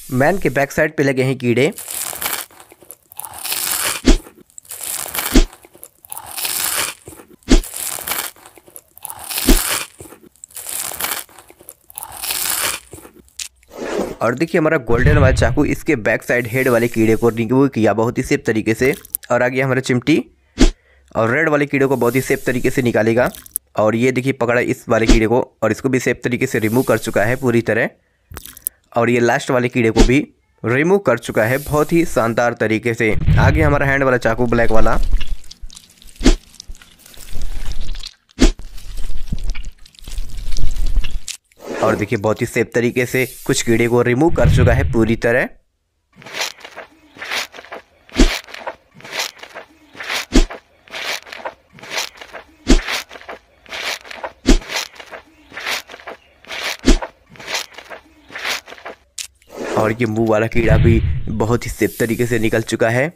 Man के back side पे लगे हैं कीड़े। और देखिए हमारा गोल्डन वाला चाकू इसके बैक साइड हेड वाले कीड़े को रिमूव किया बहुत ही सेफ तरीके से। और आ गया हमारा चिमटी और रेड वाले कीड़े को बहुत ही सेफ तरीके से निकालेगा। और ये देखिए पकड़ा इस वाले कीड़े को और इसको भी सेफ तरीके से रिमूव कर चुका है पूरी तरह। और ये लास्ट वाले कीड़े को भी रिमूव कर चुका है बहुत ही शानदार तरीके से। आगे हमारा हैंड वाला चाकू ब्लैक वाला। और देखिए बहुत ही सेफ तरीके से कुछ कीड़े को रिमूव कर चुका है पूरी तरह। और ये मुंह वाला कीड़ा भी बहुत ही सेफ तरीके से निकल चुका है।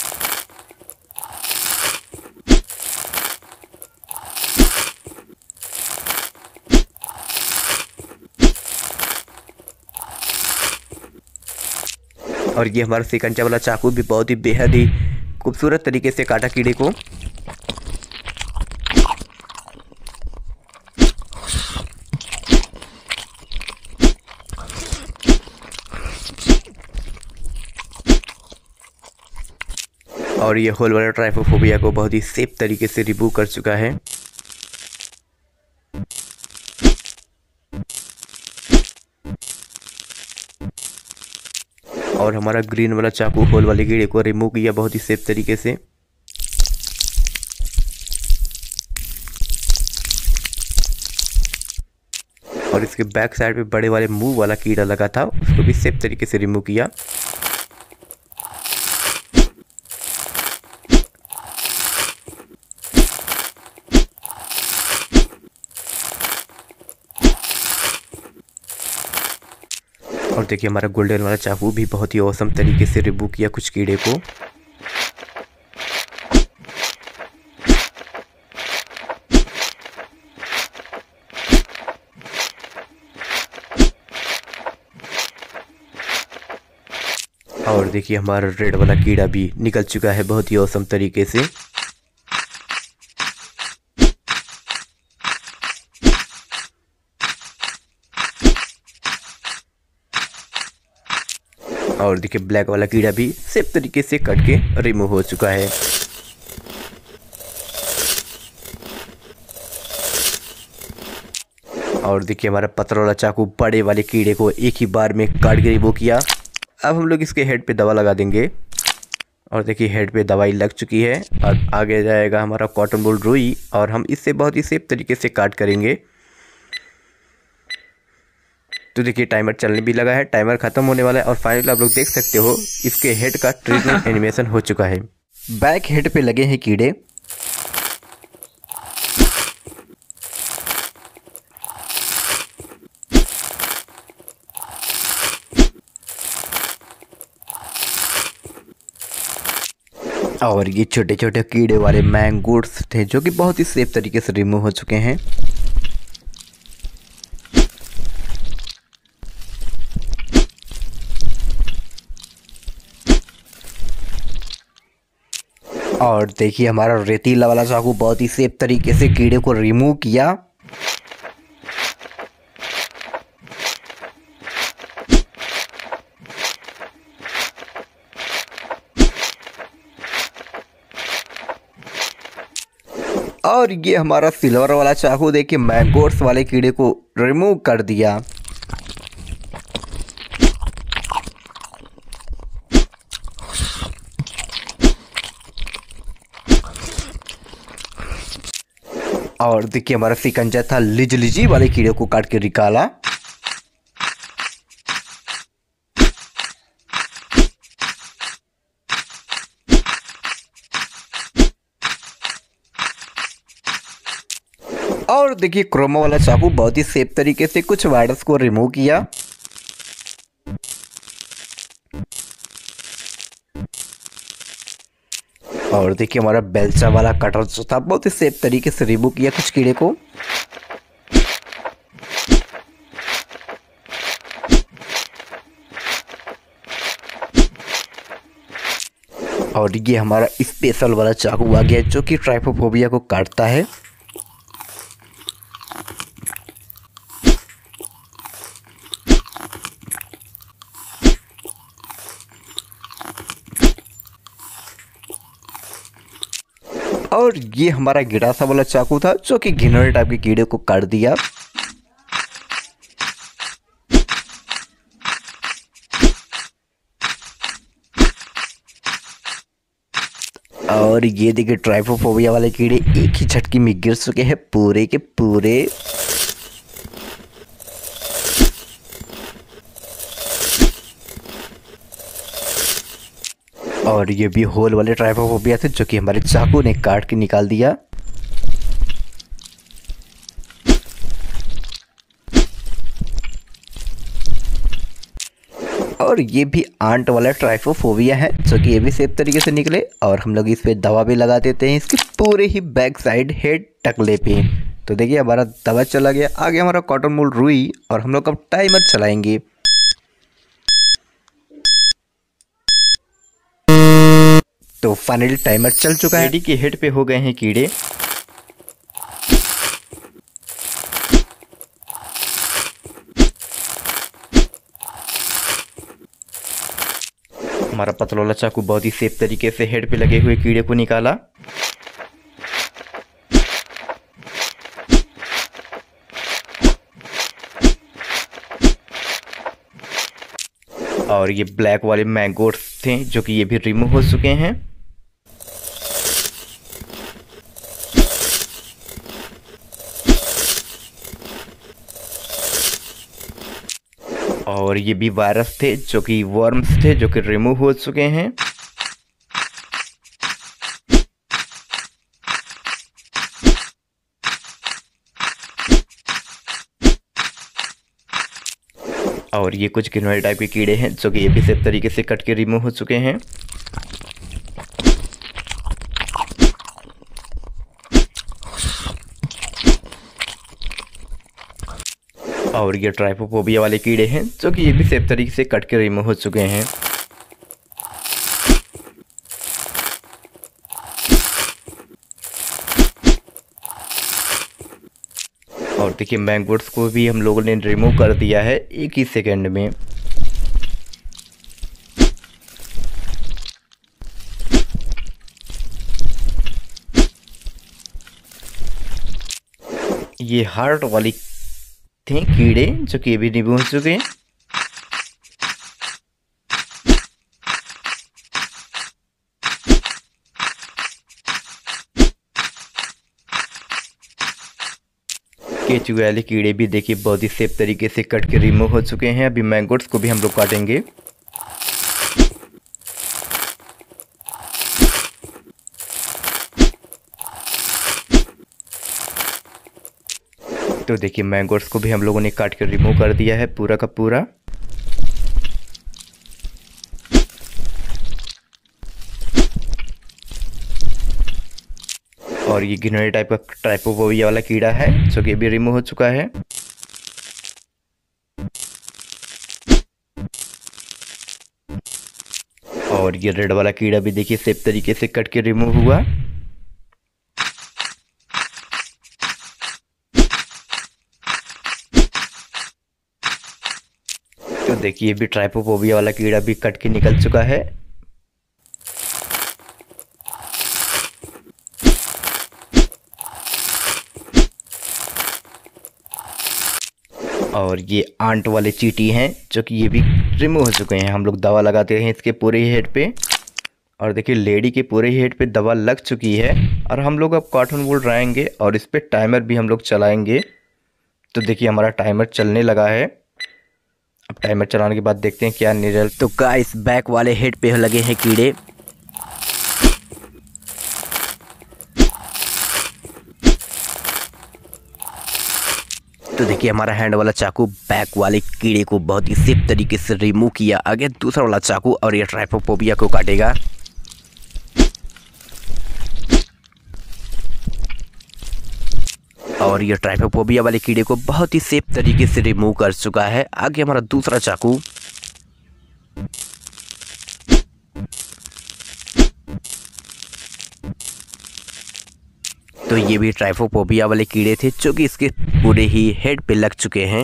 और ये हमारा सिकंजा वाला चाकू भी बहुत ही बेहद ही खूबसूरत तरीके से काटा कीड़े को। और ये होल वाला ट्राइफोफोबिया को बहुत ही सेफ तरीके से रिमूव कर चुका है। और हमारा ग्रीन वाला चाकू होल वाले कीड़े को रिमूव किया बहुत ही सेफ तरीके से। और इसके बैक साइड पे बड़े वाले मुंह वाला कीड़ा लगा था उसको भी सेफ तरीके से रिमूव किया। और देखिए हमारा गोल्डन वाला चाकू भी बहुत ही औसम तरीके से रिमूव किया कुछ कीड़े को। और देखिए हमारा रेड वाला कीड़ा भी निकल चुका है बहुत ही औसम तरीके से। और देखिए ब्लैक वाला कीड़ा भी सेफ तरीके से कट के रिमूव हो चुका है। और देखिए हमारा पत्थर वाला चाकू बड़े वाले कीड़े को एक ही बार में काट के रिमूव किया। अब हम लोग इसके हेड पे दवा लगा देंगे। और देखिए हेड पे दवाई लग चुकी है। और आगे जाएगा हमारा कॉटन बोल रुई और हम इससे बहुत ही सेफ तरीके से काट करेंगे। तो देखिए टाइमर चलने भी लगा है, टाइमर खत्म होने वाला है। और फाइनली आप लोग देख सकते हो इसके हेड का ट्रीटमेंट एनिमेशन हो चुका है। बैक हेड पे लगे हैं कीड़े। और ये छोटे छोटे कीड़े वाले मैंगोट्स थे जो कि बहुत ही सेफ तरीके से रिमूव हो चुके हैं। और देखिए हमारा रेतीला वाला चाकू बहुत ही सेफ तरीके से कीड़े को रिमूव किया। और ये हमारा सिल्वर वाला चाकू देखिए मैंगोट्स वाले कीड़े को रिमूव कर दिया। और देखिए हमारा सिकंजा था लिजलिजी वाले कीड़े को काट के निकाला। और देखिए क्रोमा वाला चाकू बहुत ही सेफ तरीके से कुछ वायरस को रिमूव किया। और देखिए हमारा बेलचा वाला कटर जो था बहुत ही सेफ तरीके से रिमूव किया कुछ कीड़े को। और ये हमारा स्पेशल वाला चाकू आ गया जो कि ट्राइपोफोबिया को काटता है। और ये हमारा गिरासा वाला चाकू था जो कि घिनौने टाइप के कीड़े को काट दिया। और ये देखिए ट्राइपोफोबिया वाले कीड़े एक ही झटके में गिर चुके हैं पूरे के पूरे। और ये भी होल वाले ट्राइपोफोबिया थे जो कि हमारे चाकू ने काट के निकाल दिया। और ये भी आंट वाला ट्राइपोफोबिया है जो कि ये भी सेफ तरीके से निकले। और हम लोग इस पे दवा भी लगा देते हैं इसके पूरे ही बैक साइड हेड टकले पे। तो देखिए हमारा दवा चला गया। आगे हमारा कॉटन वूल रुई और हम लोग अब टाइमर चलाएंगे। तो फाइनली टाइमर चल चुका है। लेडी के हेड पे हो गए हैं कीड़े। हमारा पतला वाला चाकू बहुत ही सेफ तरीके से हेड पे लगे हुए कीड़े को निकाला। और ये ब्लैक वाले मैंगोस थे जो कि ये भी रिमूव हो चुके हैं। और ये भी वायरस थे जो कि वर्म्स थे जो कि रिमूव हो चुके हैं। और ये कुछ घिनौने टाइप के कीड़े हैं जो कि ये भी सेफ तरीके से कट के रिमूव हो चुके हैं। और ये ट्राइपोफोबिया वाले कीड़े हैं जो कि ये भी सेफ तरीके से कट के रिमूव हो चुके हैं। और देखिए मैंगोस को भी हम लोगों ने रिमूव कर दिया है एक ही सेकंड में। ये हार्ट वाली थे कीड़े जो कि भी रिमूव हो चुके हैं। केचुए वाले कीड़े भी देखिए बहुत ही सेफ तरीके से कट के रिमूव हो चुके हैं। अभी मैंगोस को भी हम लोग काटेंगे। तो देखिए मैंगोस को भी हम लोगों ने काट कर रिमूव कर दिया है पूरा का पूरा। और ये घिनौने टाइप का ट्राइपोफोबिया वाला कीड़ा है जो कि भी रिमूव हो चुका है। और ये रेड वाला कीड़ा भी देखिए सेफ तरीके से कट के रिमूव हुआ। तो देखिए भी ट्राइपोफोबिया वाला कीड़ा भी कट के निकल चुका है। और ये आंट वाले चींटी हैं जो कि ये भी रिमूव हो चुके हैं। हम लोग दवा लगाते हैं इसके पूरे ही हेड पे। और देखिए लेडी के पूरे ही हेड पे दवा लग चुकी है। और हम लोग अब कॉटन वूल लगाएंगे और इस पे टाइमर भी हम लोग चलाएंगे। तो देखिए हमारा टाइमर चलने लगा है। अब टाइमर चलाने के बाद देखते हैं क्या रिजल्ट। तो गाइस बैक वाले हेड पे लगे हैं कीड़े। तो देखिए हमारा हैंड वाला चाकू बैक वाले कीड़े को बहुत ही सेफ तरीके से रिमूव किया। आगे दूसरा वाला चाकू और ये ट्राइपोफोबिया को काटेगा। और ये ट्राइपोफोबिया वाले कीड़े को बहुत ही सेफ तरीके से रिमूव कर चुका है। आगे हमारा दूसरा चाकू। तो ये भी ट्राइफोफोबिया वाले कीड़े थे जो कि इसके पूरे ही हेड पे लग चुके हैं।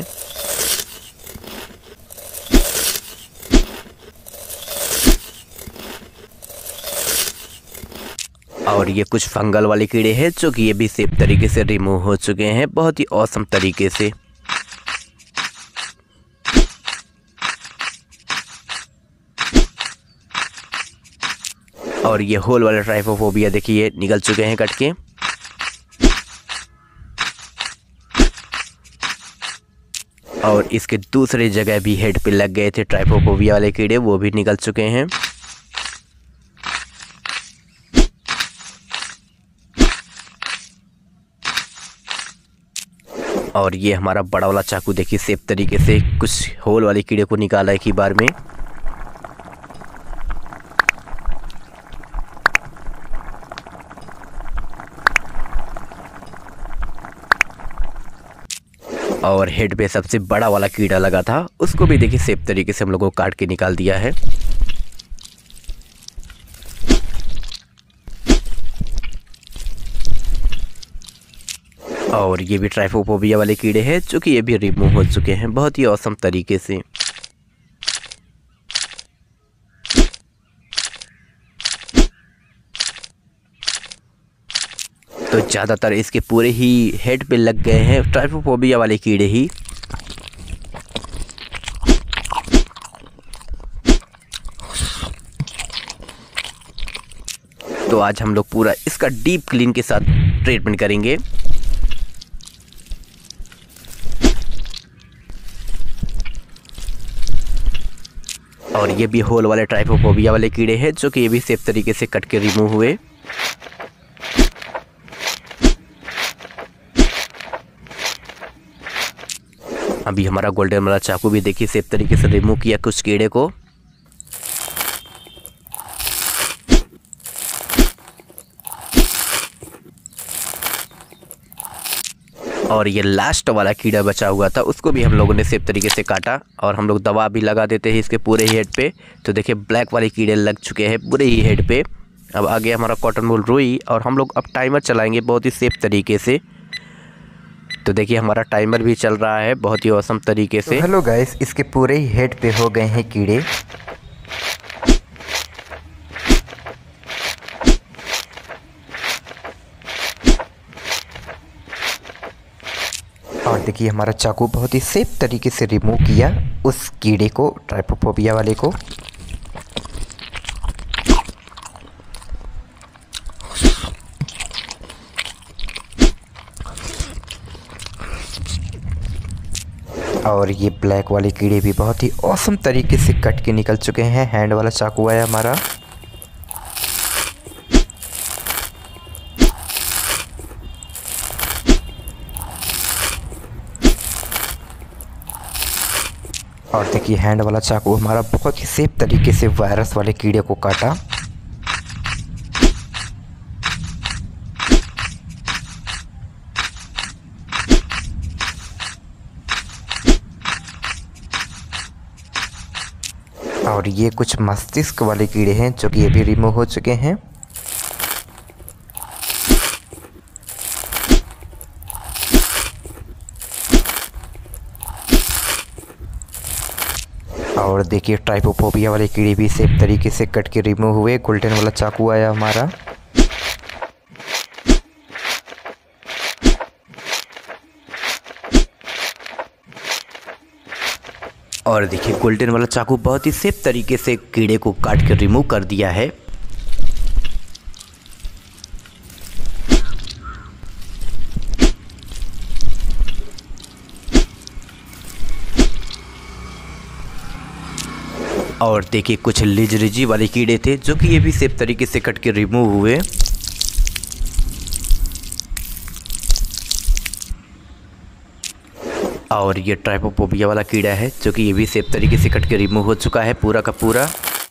और ये कुछ फंगल वाले कीड़े हैं जो कि ये भी सेफ तरीके से रिमूव हो चुके हैं बहुत ही औसम तरीके से। और ये होल वाले ट्राइफोफोबिया देखिए निकल चुके हैं कट के। और इसके दूसरे जगह भी हेड पे लग गए थे ट्राइफोफोबिया वाले कीड़े, वो भी निकल चुके हैं। और ये हमारा बड़ा वाला चाकू देखिए सेफ तरीके से कुछ होल वाले कीड़े को निकाला एक ही बार में। और हेड पे सबसे बड़ा वाला कीड़ा लगा था उसको भी देखिए सेफ तरीके से हम लोगों को काट के निकाल दिया है। और ये भी ट्राइफोफोबिया वाले कीड़े हैं जो कि ये भी रिमूव हो चुके हैं बहुत ही औसम तरीके से। तो ज़्यादातर इसके पूरे ही हेड पे लग गए हैं ट्राइफोफोबिया वाले कीड़े ही। तो आज हम लोग पूरा इसका डीप क्लीन के साथ ट्रीटमेंट करेंगे। और ये भी होल वाले ट्राइफोफोबिया वाले कीड़े हैं जो कि ये भी सेफ तरीके से कट के रिमूव हुए। अभी हमारा गोल्डन वाला चाकू भी देखिए सेफ तरीके से रिमूव किया कुछ कीड़े को। और ये लास्ट वाला कीड़ा बचा हुआ था उसको भी हम लोगों ने सेफ तरीके से काटा और हम लोग दवा भी लगा देते हैं इसके पूरे ही हेड पे। तो देखिए ब्लैक वाले कीड़े लग चुके हैं पूरे ही हेड पे। अब आगे हमारा कॉटन वूल रुई और हम लोग अब टाइमर चलाएंगे बहुत ही सेफ तरीके से। तो देखिए हमारा टाइमर भी चल रहा है बहुत ही औसम तरीके से। हेलो गाइस, इसके पूरे ही हेड पे हो गए हैं कीड़े। और देखिए हमारा चाकू बहुत ही सेफ तरीके से रिमूव किया उस कीड़े को, ट्राइफोफोबिया वाले को। और ये ब्लैक वाले कीड़े भी बहुत ही औसम तरीके से कट के निकल चुके हैं। हैंड वाला चाकू आया हमारा। और देखिए हैंड वाला चाकू हमारा बहुत ही सेफ तरीके से वायरस वाले कीड़े को काटा। और ये कुछ मस्तिष्क वाले कीड़े हैं जो कि ये भी रिमूव हो चुके हैं। और देखिए ट्राइफोफोबिया वाले कीड़े भी सेफ तरीके से कट के रिमूव हुए। गोल्डन वाला चाकू आया हमारा। और देखिए गोल्डन वाला चाकू बहुत ही सेफ तरीके से कीड़े को काट के रिमूव कर दिया है। और देखिए कुछ लिजरिजी वाले कीड़े थे जो कि ये भी सेफ तरीके से कट के रिमूव हुए। और ये ट्राइफोफोबिया वाला कीड़ा है जो कि ये भी सेफ तरीके से कट के रिमूव हो चुका है पूरा का पूरा।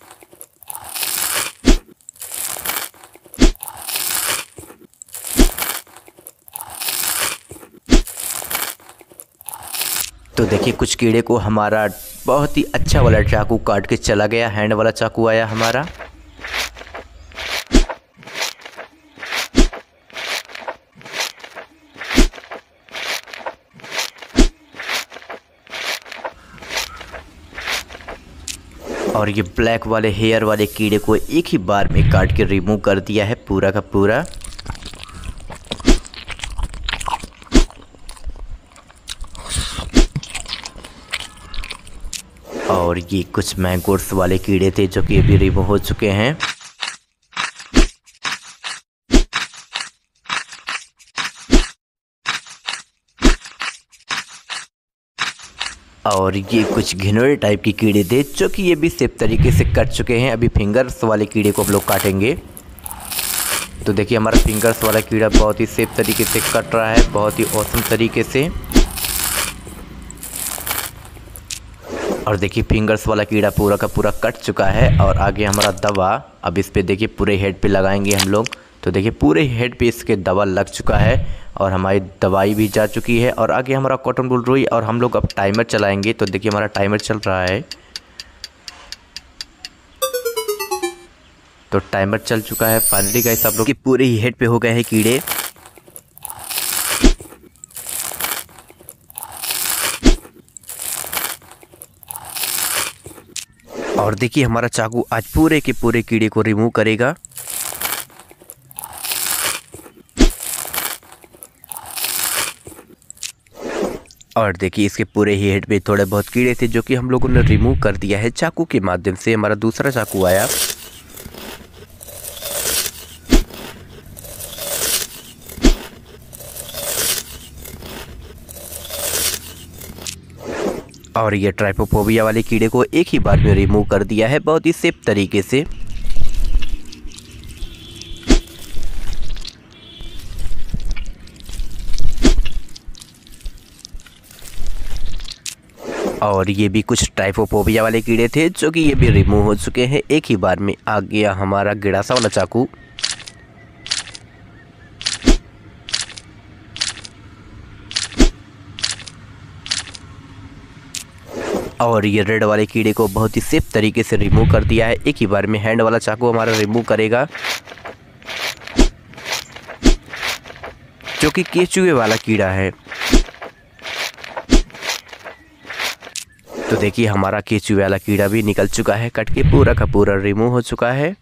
तो देखिए कुछ कीड़े को हमारा बहुत ही अच्छा वाला चाकू काट के चला गया। हैंड वाला चाकू आया हमारा। और ये ब्लैक वाले हेयर वाले कीड़े को एक ही बार में काट के रिमूव कर दिया है पूरा का पूरा। और ये कुछ मैंगोर्स वाले कीड़े थे जो कि अभी रिमूव हो चुके हैं। और ये कुछ घिनौने टाइप के कीड़े थे जो कि ये भी सेफ तरीके से कट चुके हैं। अभी फिंगर्स वाले कीड़े को हम लोग काटेंगे। तो देखिए हमारा फिंगर्स वाला कीड़ा बहुत ही सेफ तरीके से कट रहा है, बहुत ही औसम तरीके से। और देखिए फिंगर्स वाला कीड़ा पूरा का पूरा कट चुका है। और आगे हमारा दवा अब इस पे देखिए पूरे हेड पे लगाएंगे हम लोग। तो देखिए पूरे हेड पे इसके दवा लग चुका है और हमारी दवाई भी जा चुकी है। और आगे हमारा कॉटन वूल रुई और हम लोग अब टाइमर चलाएंगे। तो देखिए हमारा टाइमर चल रहा है। तो टाइमर चल चुका है। फाइनली गाइस आप लोग के पूरे ही हेड पे हो गए हैं कीड़े। और देखिए हमारा चाकू आज पूरे के पूरे कीड़े को रिमूव करेगा। और देखिए इसके पूरे ही हेड पे थोड़े बहुत कीड़े थे जो कि हम लोगों ने रिमूव कर दिया है चाकू के माध्यम से। हमारा दूसरा चाकू आया और ये ट्राइपोफोबिया वाले कीड़े को एक ही बार में रिमूव कर दिया है बहुत ही सेफ तरीके से। और ये भी कुछ ट्राइपोफोबिया वाले कीड़े थे जो कि ये भी रिमूव हो चुके हैं। एक ही बार में आ गया हमारा गिड़ासा वाला चाकू। और ये रेड वाले कीड़े को बहुत ही सेफ तरीके से रिमूव कर दिया है। एक ही बार में हैंड वाला चाकू हमारा रिमूव करेगा जो कि केचुए वाला कीड़ा है। तो देखिए हमारा केचुए वाला कीड़ा भी निकल चुका है, कट के पूरा का पूरा रिमूव हो चुका है।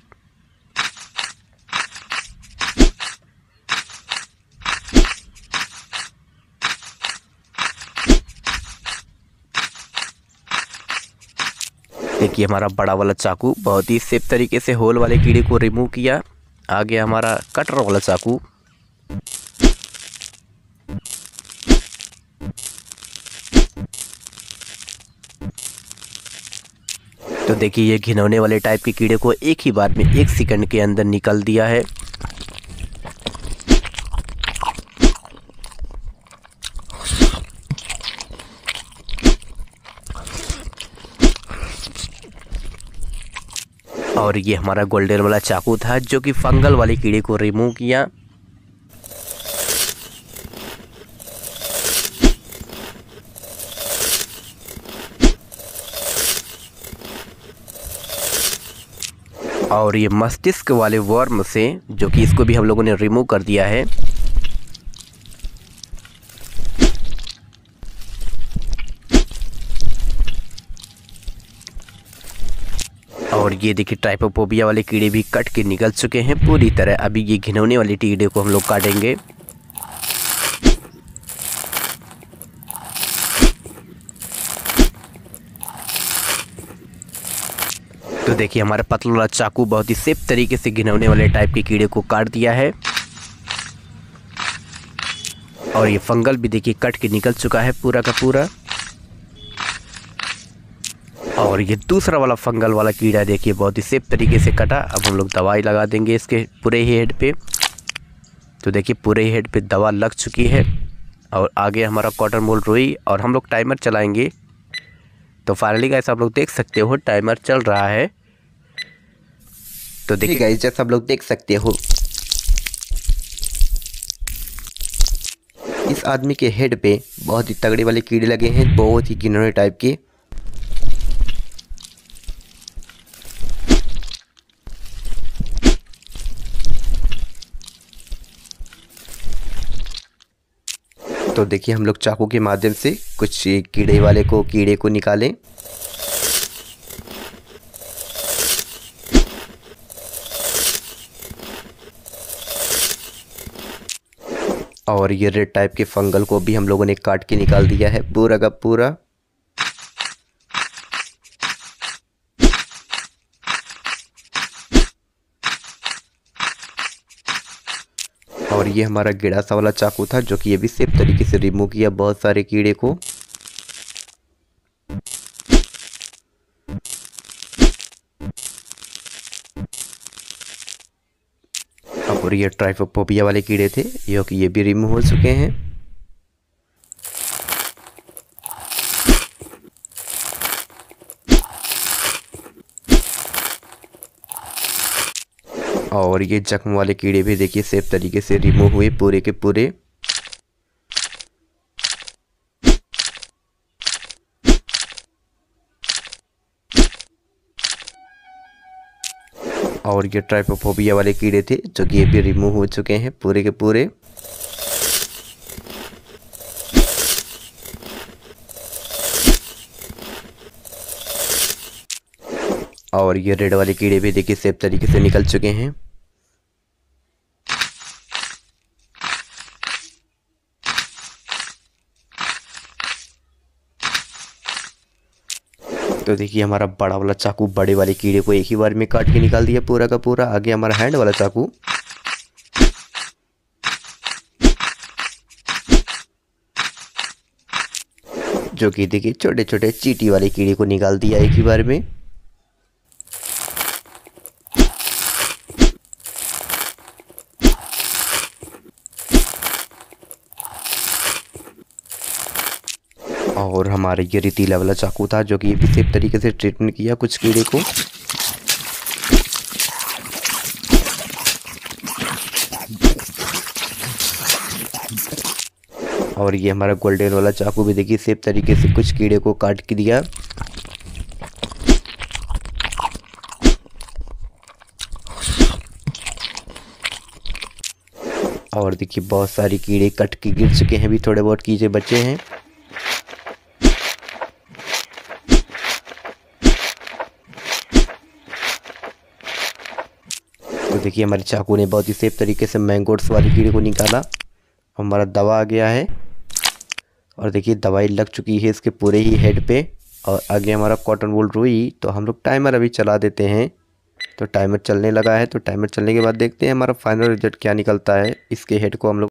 देखिए हमारा बड़ा वाला चाकू बहुत ही सेफ तरीके से होल वाले कीड़े को रिमूव किया। आ गया हमारा कटर वाला चाकू। तो देखिए ये घिनौने वाले टाइप के कीड़े को एक ही बार में 1 सेकंड के अंदर निकल दिया है। और ये हमारा गोल्डन वाला चाकू था जो कि फंगल वाले कीड़े को रिमूव किया। और ये मस्तिष्क वाले वर्म से जो कि इसको भी हम लोगों ने रिमूव कर दिया है। और ये देखिए ट्राइपोफोबिया वाले कीड़े भी कट के निकल चुके हैं पूरी तरह। अभी ये घिनौने वाले कीड़े को हम लोग काटेंगे। तो देखिए हमारा पतला वाला चाकू बहुत ही सेफ तरीके से घिनौने वाले टाइप के कीड़े को काट दिया है। और ये फंगल भी देखिए कट के निकल चुका है पूरा का पूरा। और ये दूसरा वाला फंगल वाला कीड़ा देखिए बहुत ही सेफ तरीके से कटा। अब हम लोग दवाई लगा देंगे इसके पूरे ही हेड पे। तो देखिए पूरे ही हेड पे दवा लग चुकी है। और आगे हमारा कॉटन वूल रुई और हम लोग टाइमर चलाएंगे। तो फाइनली गाइस आप लोग देख सकते हो टाइमर चल रहा है। तो देखिए गाइस जैसा आप लोग देख सकते हो इस आदमी के हेड पे बहुत ही तगड़े वाले कीड़े लगे हैं, बहुत ही घिनौने टाइप के। तो देखिए हम लोग चाकू के माध्यम से कुछ कीड़े को निकालें। और ये रेड टाइप के फंगल को भी हम लोगों ने काट के निकाल दिया है पूरा का पूरा। और ये हमारा गेड़ा सा वाला चाकू था जो कि ये भी सेफ तरीके से रिमूव किया बहुत सारे कीड़े को। और ये ट्राइफोफोबिया वाले कीड़े थे जो कि ये भी रिमूव हो चुके हैं। और ये जख्म वाले कीड़े भी देखिए सेफ तरीके से रिमूव हुए पूरे के पूरे। और ये ट्राइफोफोबिया वाले कीड़े थे जो कि ये भी रिमूव हो चुके हैं पूरे के पूरे। और ये रेड वाले कीड़े भी देखिए सेफ तरीके से निकल चुके हैं। तो देखिए हमारा बड़ा वाला चाकू बड़े वाले कीड़े को एक ही बार में काट के निकाल दिया पूरा का पूरा। आगे हमारा हैंड वाला चाकू जो कि देखिए छोटे छोटे चींटी वाले कीड़े को निकाल दिया एक ही बार में। और हमारे ये रेतीला वाला चाकू था जो कि ये भी सेफ तरीके से ट्रीटमेंट किया कुछ कीड़े को। और ये हमारा गोल्डन वाला चाकू भी देखिए सेफ तरीके से कुछ कीड़े को काट के दिया। और देखिए बहुत सारे कीड़े कट के गिर चुके हैं, भी थोड़े बहुत कीड़े बचे हैं। तो देखिए हमारे चाकू ने बहुत ही सेफ तरीके से मैंगोट्स वाले कीड़े को निकाला। हमारा दवा आ गया है और देखिए दवाई लग चुकी है इसके पूरे ही हेड पे। और आगे हमारा कॉटन वूल रुई। तो हम लोग टाइमर अभी चला देते हैं। तो टाइमर चलने लगा है, तो टाइमर चलने के बाद देखते हैं हमारा फाइनल रिजल्ट क्या निकलता है। इसके हेड को हम लोग